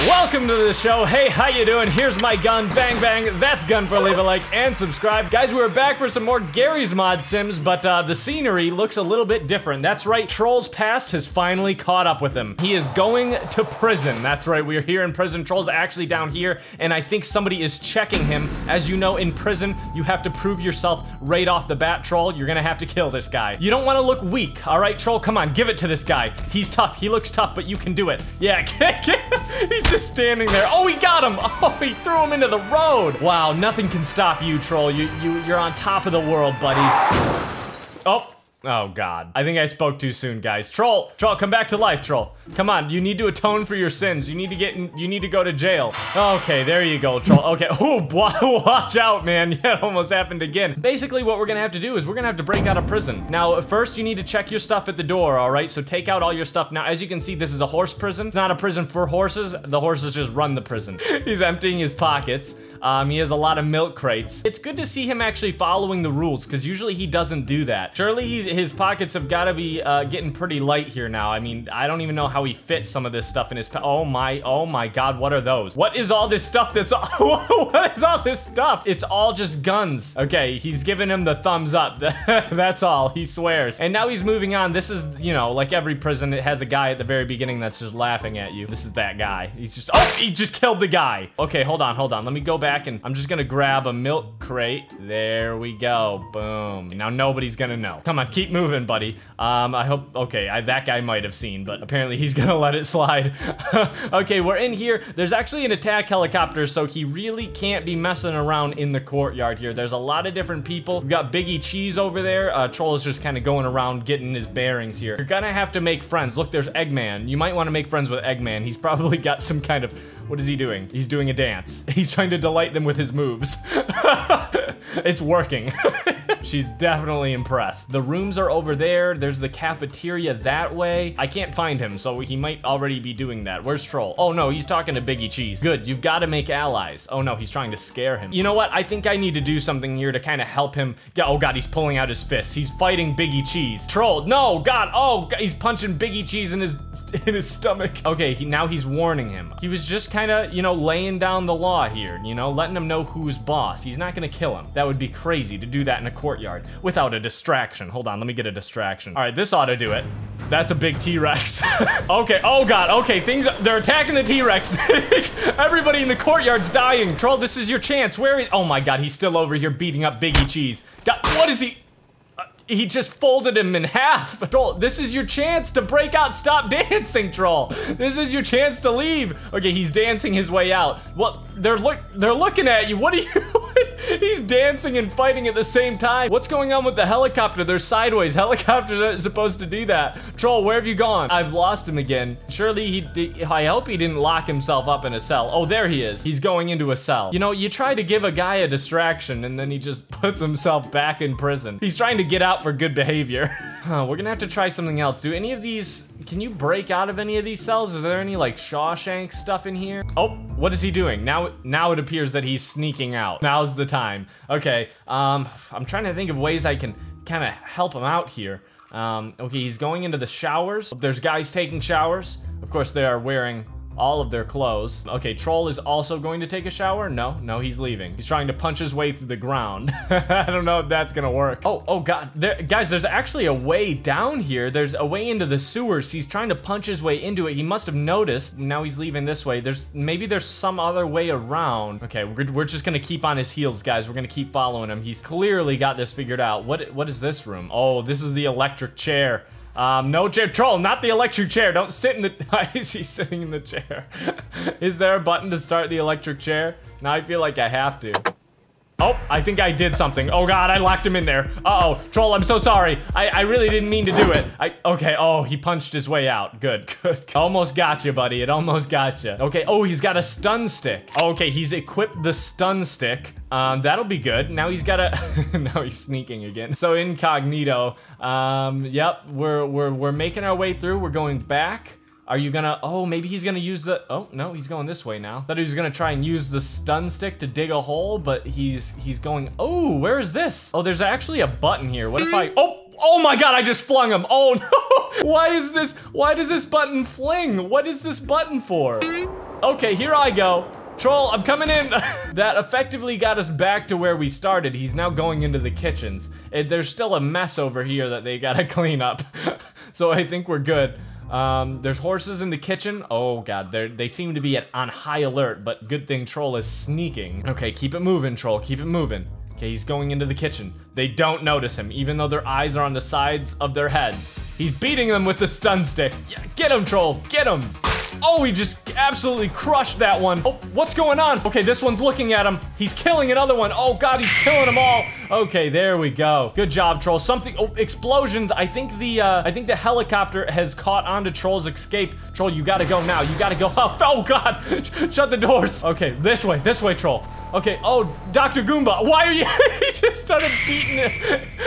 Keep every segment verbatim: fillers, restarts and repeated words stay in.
Welcome to the show. Hey, how you doing? Here's my gun. Bang, bang. That's gun for leave a like and subscribe. Guys, we're back for some more Garry's Mod Sims, but uh, the scenery looks a little bit different. That's right, Troll's past has finally caught up with him. He is going to prison. That's right, we're here in prison. Troll's actually down here, and I think somebody is checking him. As you know, in prison, you have to prove yourself right off the bat, Troll. You're gonna have to kill this guy. You don't want to look weak, all right, Troll? Come on, give it to this guy. He's tough. He looks tough, but you can do it. Yeah, he's just standing there. Oh, he got him. Oh, he threw him into the road. Wow, nothing can stop you, Troll. You, you, you're on top of the world, buddy. Oh. Oh, God. I think I spoke too soon, guys. Troll, Troll, come back to life, Troll. Come on, you need to atone for your sins. You need to get in, you need to go to jail. Okay, there you go, Troll. Okay, oh, watch out, man. Yeah, it almost happened again. Basically, what we're gonna have to do is we're gonna have to break out of prison. Now, first, you need to check your stuff at the door, all right? So take out all your stuff. Now, as you can see, this is a horse prison. It's not a prison for horses. The horses just run the prison. He's emptying his pockets. Um, he has a lot of milk crates. It's good to see him actually following the rules, because usually he doesn't do that. Surely he's, his pockets have got to be uh, getting pretty light here now. I mean, I don't even know how he fits some of this stuff in his po- Oh my, oh my God, what are those? What is all this stuff that's- What is all this stuff? It's all just guns. Okay, he's giving him the thumbs up. That's all, he swears. And now he's moving on. This is, you know, like every prison, it has a guy at the very beginning that's just laughing at you. This is that guy. He's just- Oh, he just killed the guy. Okay, hold on, hold on. Let me go back. Back and I'm just gonna grab a milk crate. There we go. Boom. Now nobody's gonna know. Come on, keep moving, buddy. Um, I hope, okay, I, that guy might have seen, but apparently he's gonna let it slide. Okay, we're in here. There's actually an attack helicopter, so he really can't be messing around in the courtyard here. There's a lot of different people. We've got Biggie Cheese over there. Uh, Troll is just kind of going around getting his bearings here. You're gonna have to make friends. Look, there's Eggman. You might want to make friends with Eggman. He's probably got some kind of, what is he doing? He's doing a dance. He's trying to delight them with his moves. It's working. She's definitely impressed. The rooms are over there. There's the cafeteria that way. I can't find him, so he might already be doing that. Where's Troll? Oh no, he's talking to Biggie Cheese. Good, you've got to make allies. Oh no, he's trying to scare him. You know what? I think I need to do something here to kind of help him. Yeah, oh God, he's pulling out his fists. He's fighting Biggie Cheese. Troll, no, God, oh, God, he's punching Biggie Cheese in his in his stomach. Okay, he, now he's warning him. He was just kind of, you know, laying down the law here, you know, letting him know who's boss. He's not gonna kill him. That would be crazy to do that in a courtyard without a distraction. Hold on, let me get a distraction. All right, this ought to do it. That's a big T-Rex. Okay, oh God, okay, things, they're attacking the T-Rex. Everybody in the courtyard's dying. Troll, this is your chance. Where is, oh my God, he's still over here beating up Biggie Cheese. God, what is he? He just folded him in half. Troll, this is your chance to break out. Stop dancing, Troll. This is your chance to leave. Okay, he's dancing his way out. Well, they're look they're looking at you. What are you? He's dancing and fighting at the same time. What's going on with the helicopter? They're sideways. Helicopters aren't supposed to do that. Troll, where have you gone? I've lost him again. Surely he did. I hope he didn't lock himself up in a cell. Oh, there he is. He's going into a cell. You know, you try to give a guy a distraction and then he just puts himself back in prison. He's trying to get out for good behavior. Huh, we're gonna have to try something else. Do any of these, can you break out of any of these cells? Is there any like Shawshank stuff in here? Oh, what is he doing? Now, now it appears that he's sneaking out. Now's the time. Okay, um, I'm trying to think of ways I can kind of help him out here. Um, okay, he's going into the showers. There's guys taking showers. Of course, they are wearing all of their clothes. Okay, Troll is also going to take a shower? No, no, he's leaving. He's trying to punch his way through the ground. I don't know if that's gonna work. Oh, oh God, there, guys, there's actually a way down here. There's a way into the sewers. He's trying to punch his way into it. He must have noticed. Now he's leaving this way. There's, maybe there's some other way around. Okay, we're, we're just gonna keep on his heels, guys. We're gonna keep following him. He's clearly got this figured out. What, what is this room? Oh, this is the electric chair. Um, no chair, Troll, not the electric chair. Don't sit in the, why is he sitting in the chair? Is there a button to start the electric chair? Now I feel like I have to. Oh, I think I did something. Oh God, I locked him in there. Uh-oh, Troll, I'm so sorry. I, I really didn't mean to do it. I, okay, oh, he punched his way out. Good, good. Almost got you, buddy. It almost got you. Okay, oh, he's got a stun stick. Okay, he's equipped the stun stick. Um, that'll be good. Now he's got a, now he's sneaking again. So incognito, um, yep, we're, we're, we're making our way through. We're going back. Are you gonna, oh, maybe he's gonna use the, oh, no, he's going this way now. Thought he was gonna try and use the stun stick to dig a hole, but he's, he's going, oh, where is this? Oh, there's actually a button here. What if I, oh, oh my God, I just flung him. Oh no, why is this, why does this button fling? What is this button for? Okay, here I go. Troll, I'm coming in. That effectively got us back to where we started. He's now going into the kitchens. It, there's still a mess over here that they gotta clean up. So I think we're good. Um, there's horses in the kitchen. Oh god, they they seem to be at, on high alert, but good thing Troll is sneaking. Okay, keep it moving, Troll, keep it moving. Okay, he's going into the kitchen. They don't notice him, even though their eyes are on the sides of their heads. He's beating them with the stun stick. Yeah, get him, Troll, get him. Oh, he just absolutely crushed that one. Oh, what's going on? Okay, this one's looking at him. He's killing another one. Oh god, he's killing them all. Okay, there we go. Good job, Troll. Something, oh, explosions. I think the, uh, I think the helicopter has caught on to Troll's escape. Troll, you gotta go now. You gotta go. Oh, oh god, shut the doors. Okay, this way, this way, Troll. Okay, oh, Doctor Goomba, why are you, he just started beating it.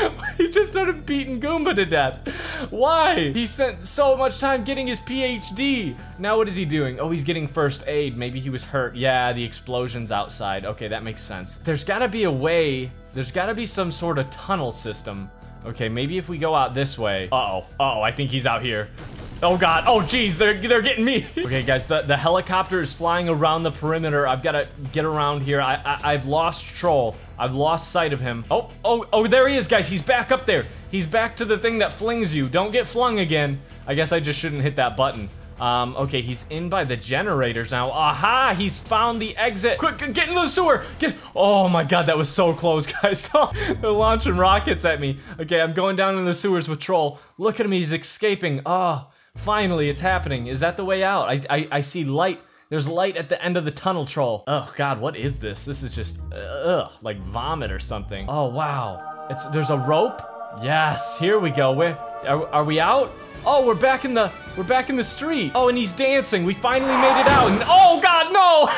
He just started beating Goomba to death. Why? He spent so much time getting his P H D. Now what is he doing? Oh, he's getting first aid. Maybe he was hurt. Yeah, the explosion's outside. Okay, that makes sense. There's gotta be a way, there's gotta be some sort of tunnel system. Okay, maybe if we go out this way. Uh-oh, uh-oh, I think he's out here. Oh god, oh geez, they're, they're getting me. Okay guys, the, the helicopter is flying around the perimeter. I've gotta get around here. I, I, I've lost Troll. I've lost sight of him. Oh, oh, oh, there he is, guys. He's back up there. He's back to the thing that flings you. Don't get flung again. I guess I just shouldn't hit that button. Um, okay, he's in by the generators now. Aha, he's found the exit. Quick, get into the sewer. Get, oh my god, that was so close, guys. They're launching rockets at me. Okay, I'm going down in the sewers with Troll. Look at him, he's escaping. Oh, finally, it's happening. Is that the way out? I, I, I see light. There's light at the end of the tunnel, Troll. Oh god, what is this? This is just, uh, ugh, like vomit or something. Oh wow, it's, there's a rope? Yes, here we go. Where, are, are we out? Oh, we're back in the, we're back in the street. Oh, and he's dancing. We finally made it out. And, oh god,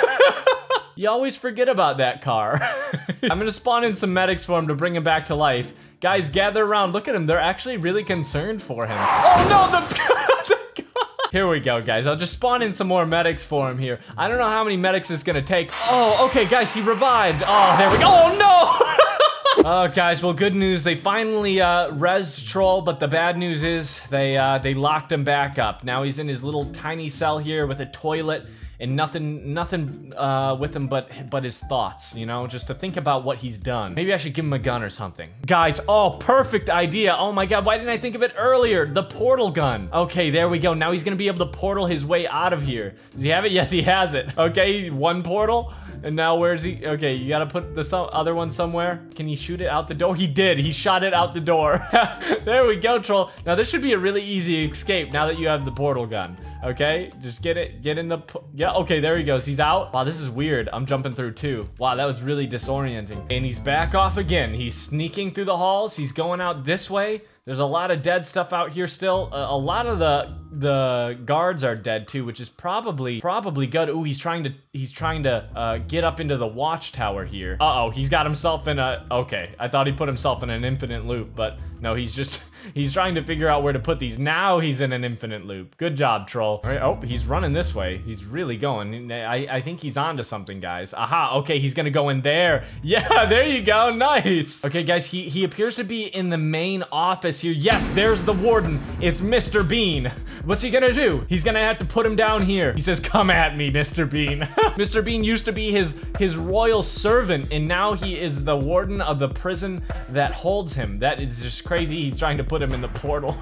no! You always forget about that car. I'm gonna spawn in some medics for him to bring him back to life. Guys, gather around. Look at him. They're actually really concerned for him. Oh no, the, the Here we go, guys. I'll just spawn in some more medics for him here. I don't know how many medics it's gonna take. Oh, okay, guys, he revived. Oh, there we go. Oh no! Oh, guys, well, good news. They finally uh, res Troll, but the bad news is they uh, they locked him back up. Now he's in his little tiny cell here with a toilet and nothing nothing uh, with him but but his thoughts, you know, just to think about what he's done. Maybe I should give him a gun or something. Guys, oh, perfect idea. Oh my god, why didn't I think of it earlier? The portal gun. Okay, there we go. Now he's gonna be able to portal his way out of here. Does he have it? Yes, he has it. Okay, one portal. And now where's he? Okay, you gotta put the some other one somewhere. Can he shoot it out the door? He did. He shot it out the door. There we go, Troll. Now this should be a really easy escape now that you have the portal gun. Okay, just get it, get in the, yeah, okay, there he goes. He's out. Wow, this is weird. I'm jumping through too. Wow, that was really disorienting. And he's back off again. He's sneaking through the halls. He's going out this way. There's a lot of dead stuff out here still. A, a lot of the the guards are dead too, which is probably probably good. Ooh, he's trying to he's trying to uh, get up into the watchtower here. Uh oh, he's got himself in a. Okay, I thought he put himself in an infinite loop, but no, he's just he's trying to figure out where to put these. Now he's in an infinite loop. Good job, Troll. All right, oh, he's running this way. He's really going. I I think he's onto something, guys. Aha, okay, he's gonna go in there. Yeah, there you go. Nice. Okay, guys, he he appears to be in the main office here. Yes, there's the warden. It's Mister Bean. What's he gonna do? He's gonna have to put him down here. He says, come at me, Mister Bean. Mister Bean used to be his, his royal servant, and now he is the warden of the prison that holds him. That is just crazy. He's trying to put him in the portal.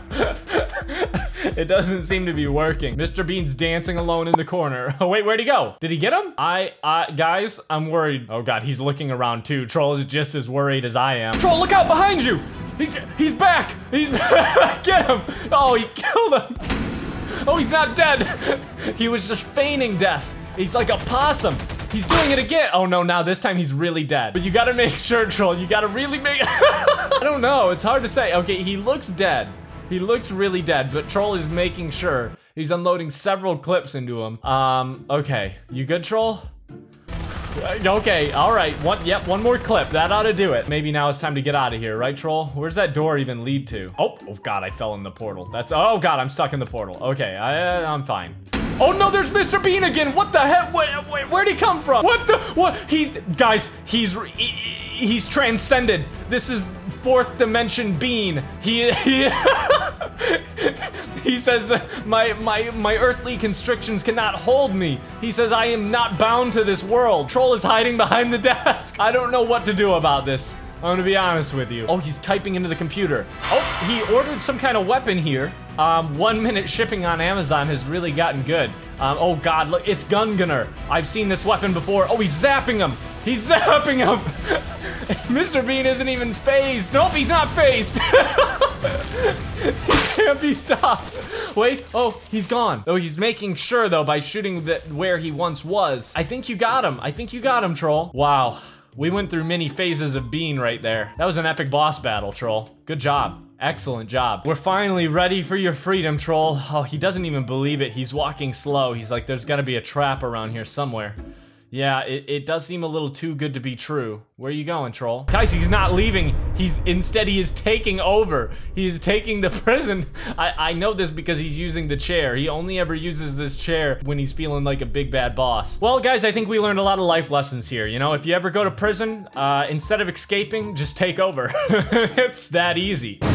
It doesn't seem to be working. Mister Bean's dancing alone in the corner. Oh, wait, where'd he go? Did he get him? I, I, guys, I'm worried. Oh God, he's looking around too. Troll is just as worried as I am. Troll, look out behind you! He's, he's back! He's back! Get him! Oh, he killed him! Oh, he's not dead! He was just feigning death. He's like a possum. He's doing it again. Oh no, now this time he's really dead. But you gotta make sure, Troll, you gotta really make- I don't know, it's hard to say. Okay, he looks dead. He looks really dead, but Troll is making sure. He's unloading several clips into him. Um, okay. You good, Troll? Okay, all right, one, yep, one more clip. That ought to do it. Maybe now it's time to get out of here, right, Troll? Where's that door even lead to? Oh, oh God, I fell in the portal. That's, oh God, I'm stuck in the portal. Okay, I, I'm fine. Oh no, there's Mister Bean again. What the heck? Where, where, where'd he come from? What the, what? He's, guys, he's, he, he's transcended. This is fourth dimension Bean. He, he, He says, uh, my, my, my earthly constrictions cannot hold me. He says, I am not bound to this world. Troll is hiding behind the desk. I don't know what to do about this. I'm gonna be honest with you. Oh, he's typing into the computer. Oh, he ordered some kind of weapon here. Um, one minute shipping on Amazon has really gotten good. Um, oh God, look, it's Gun Gunner. I've seen this weapon before. Oh, he's zapping him. He's zapping him. Mister Bean isn't even phased. Nope, he's not phased. He can't be stopped. Wait, oh, he's gone. Oh, he's making sure though by shooting the, where he once was. I think you got him. I think you got him, Troll. Wow. We went through many phases of Bean right there. That was an epic boss battle, Troll. Good job. Excellent job. We're finally ready for your freedom, Troll. Oh, he doesn't even believe it. He's walking slow. He's like, there's gotta be a trap around here somewhere. Yeah, it, it does seem a little too good to be true. Where are you going, Troll? Guys, he's not leaving. He's instead he is taking over. He's taking the prison. I, I know this because he's using the chair. He only ever uses this chair when he's feeling like a big bad boss. Well, guys, I think we learned a lot of life lessons here. You know, if you ever go to prison, uh, instead of escaping, just take over. It's that easy.